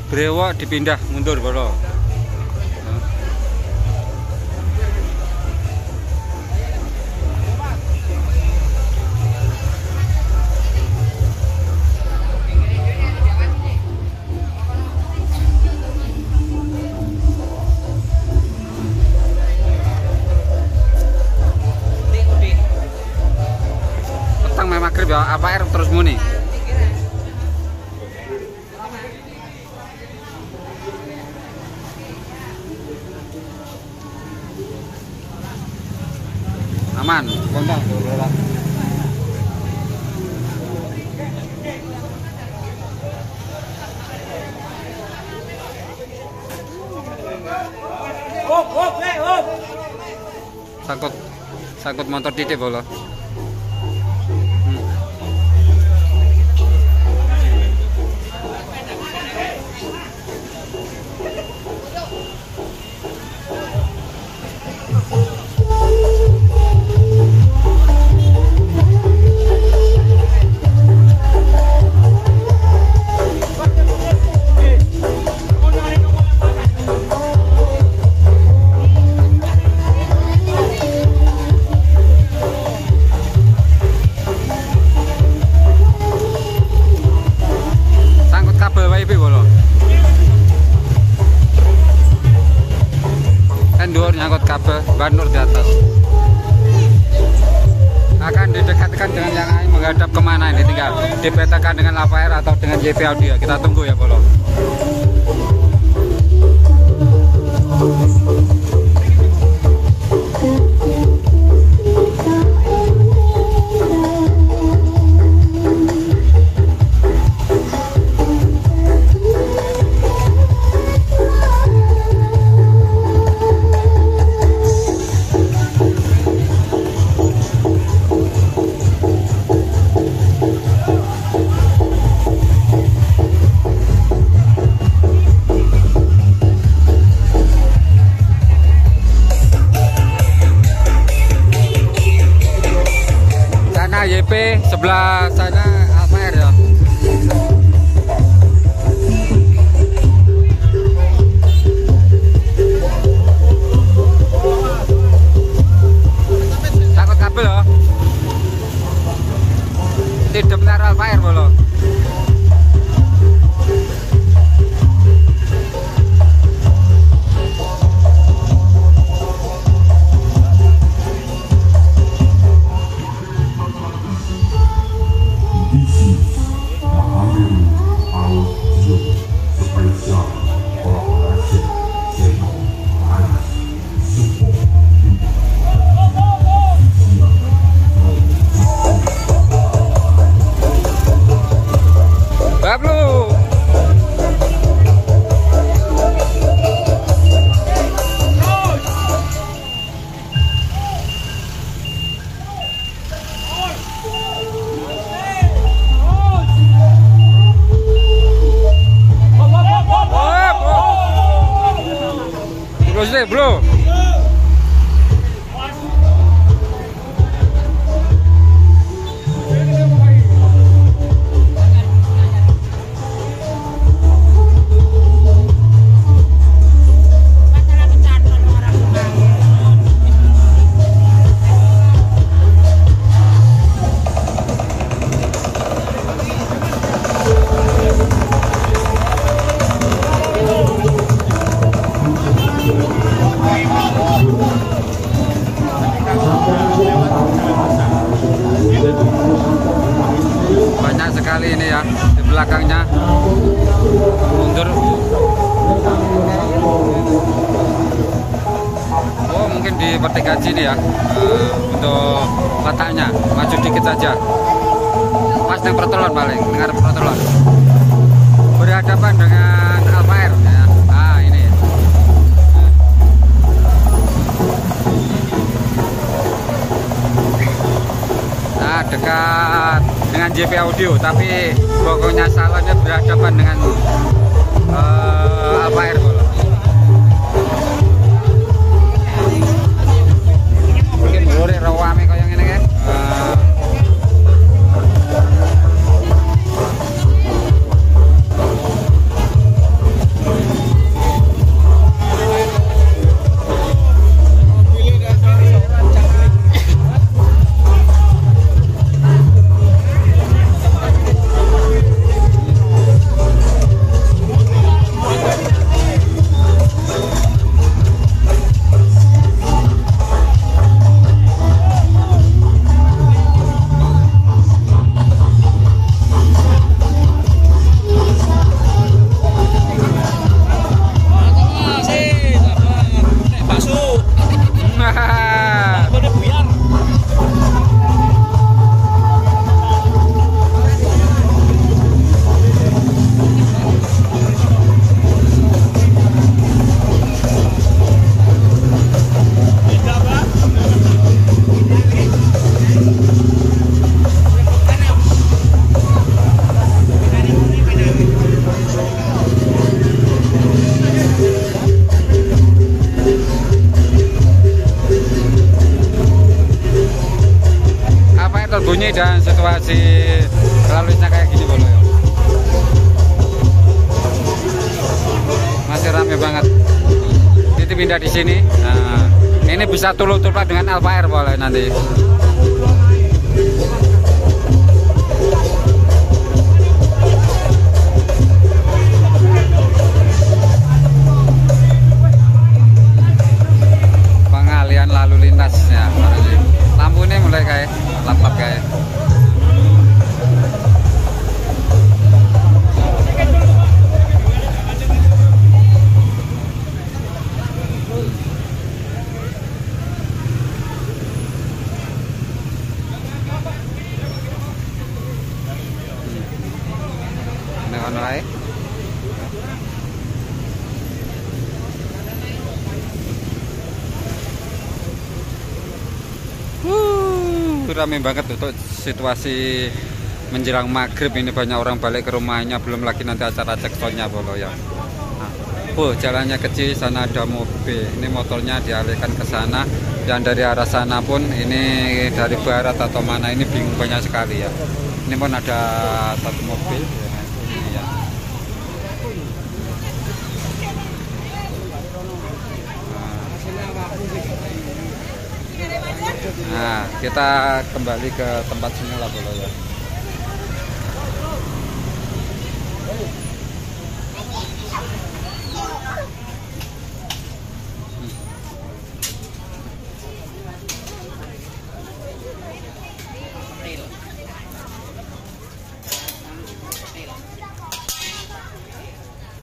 brewok dipindah mundur bolo. Petang memang maghrib ya, apa air terus muni. Aman, kontak. Sangkut motor titik bolo. Endor nyangkut kabel banur di atas, akan didekatkan dengan yang lain menghadap kemana ini, tinggal dipetakan dengan Lavair atau dengan JP Audio. Kita tunggu ya bolo. YP sebelah sana Alfair ya. Takut kabel loh. Tidak benar Alfair bolo. Bro. Banyak sekali ini ya di belakangnya mundur. Oh mungkin di pertigaan sini ya, untuk letaknya maju dikit saja. Pas dengan pertolongan paling dengar pertolongan berhadapan dengan Alfair ya. Ah ini. Nah dekat dengan JP Audio, tapi pokoknya salonnya berhadapan dengan Alfair bolo. Mungkin boleh rawame kaya ngene kan. keadaan situasi lalu lintas kayak gini bolo ya. Masih rame banget. Titi pindah di sini. Nah, ini bisa tulur-tulur dengan Alfa Air boleh nanti. Pengalian lalu lintasnya. Lampu ini mulai kayak lap-lap kayak. Online. Ramai banget untuk situasi menjelang maghrib ini, banyak orang balik ke rumahnya, belum lagi nanti acara ceksonya bolo ya. Nah, jalannya kecil, sana ada mobil, ini motornya dialihkan ke sana, dan dari arah sana pun ini dari barat atau mana ini bingung banyak sekali ya. Ini pun ada satu mobil. Nah, kita kembali ke tempat semula bolo ya.